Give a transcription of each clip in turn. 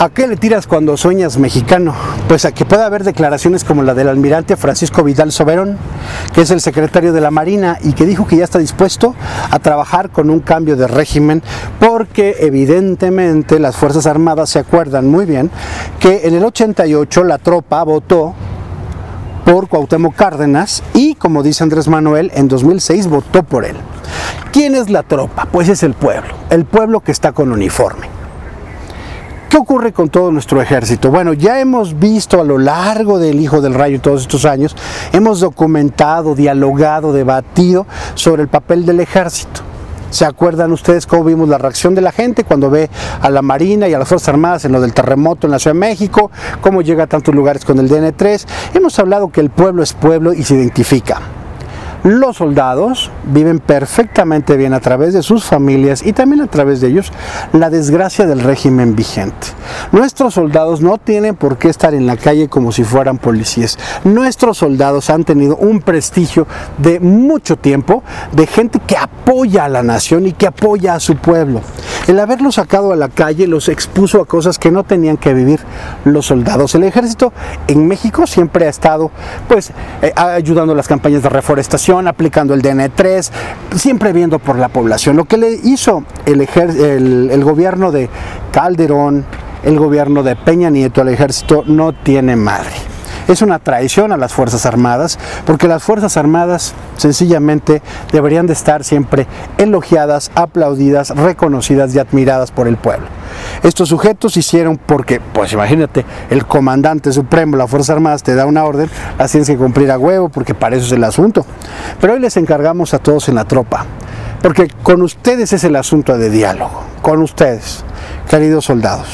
¿A qué le tiras cuando sueñas mexicano? Pues a que pueda haber declaraciones como la del almirante Francisco Vidal Soberón, que es el secretario de la Marina y que dijo que ya está dispuesto a trabajar con un cambio de régimen porque evidentemente las Fuerzas Armadas se acuerdan muy bien que en el 88 la tropa votó por Cuauhtémoc Cárdenas y, como dice Andrés Manuel, en 2006 votó por él. ¿Quién es la tropa? Pues es el pueblo que está con uniforme. ¿Qué ocurre con todo nuestro ejército? Bueno, ya hemos visto a lo largo del Hijo del Rayo todos estos años, hemos documentado, dialogado, debatido sobre el papel del ejército. ¿Se acuerdan ustedes cómo vimos la reacción de la gente cuando ve a la Marina y a las Fuerzas Armadas en lo del terremoto en la Ciudad de México? ¿Cómo llega a tantos lugares con el DN3? Hemos hablado que el pueblo es pueblo y se identifica. Los soldados viven perfectamente bien a través de sus familias y también a través de ellos la desgracia del régimen vigente. Nuestros soldados no tienen por qué estar en la calle como si fueran policías. Nuestros soldados han tenido un prestigio de mucho tiempo de gente que apoya a la nación y que apoya a su pueblo. El haberlos sacado a la calle los expuso a cosas que no tenían que vivir los soldados. El ejército en México siempre ha estado ayudando a las campañas de reforestación, aplicando el DN3, siempre viendo por la población. Lo que le hizo el gobierno de Calderón, el gobierno de Peña Nieto al ejército no tiene madre. Es una traición a las Fuerzas Armadas, porque las Fuerzas Armadas sencillamente deberían de estar siempre elogiadas, aplaudidas, reconocidas y admiradas por el pueblo. Estos sujetos hicieron porque, pues imagínate, el comandante supremo de las Fuerzas Armadas te da una orden, las tienes que cumplir a huevo porque para eso es el asunto. Pero hoy les encargamos a todos en la tropa, porque con ustedes es el asunto de diálogo, con ustedes, queridos soldados.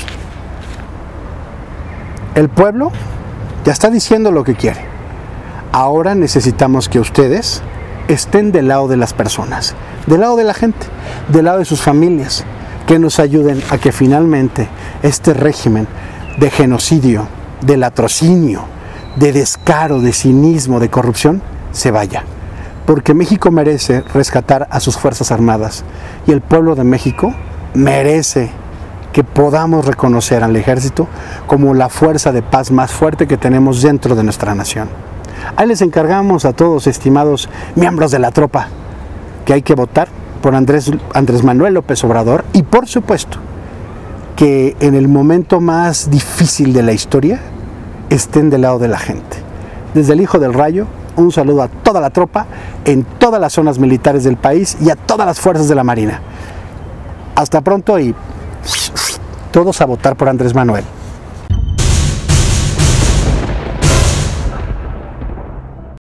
El pueblo ya está diciendo lo que quiere. Ahora necesitamos que ustedes estén del lado de las personas, del lado de la gente, del lado de sus familias, que nos ayuden a que finalmente este régimen de genocidio, de latrocinio, de descaro, de cinismo, de corrupción, se vaya. Porque México merece rescatar a sus Fuerzas Armadas y el pueblo de México merece que podamos reconocer al ejército como la fuerza de paz más fuerte que tenemos dentro de nuestra nación. Ahí les encargamos a todos, estimados miembros de la tropa, que hay que votar por Andrés Manuel López Obrador y por supuesto que en el momento más difícil de la historia estén del lado de la gente. Desde el Hijo del Rayo, un saludo a toda la tropa en todas las zonas militares del país y a todas las fuerzas de la Marina. Hasta pronto y todos a votar por Andrés Manuel.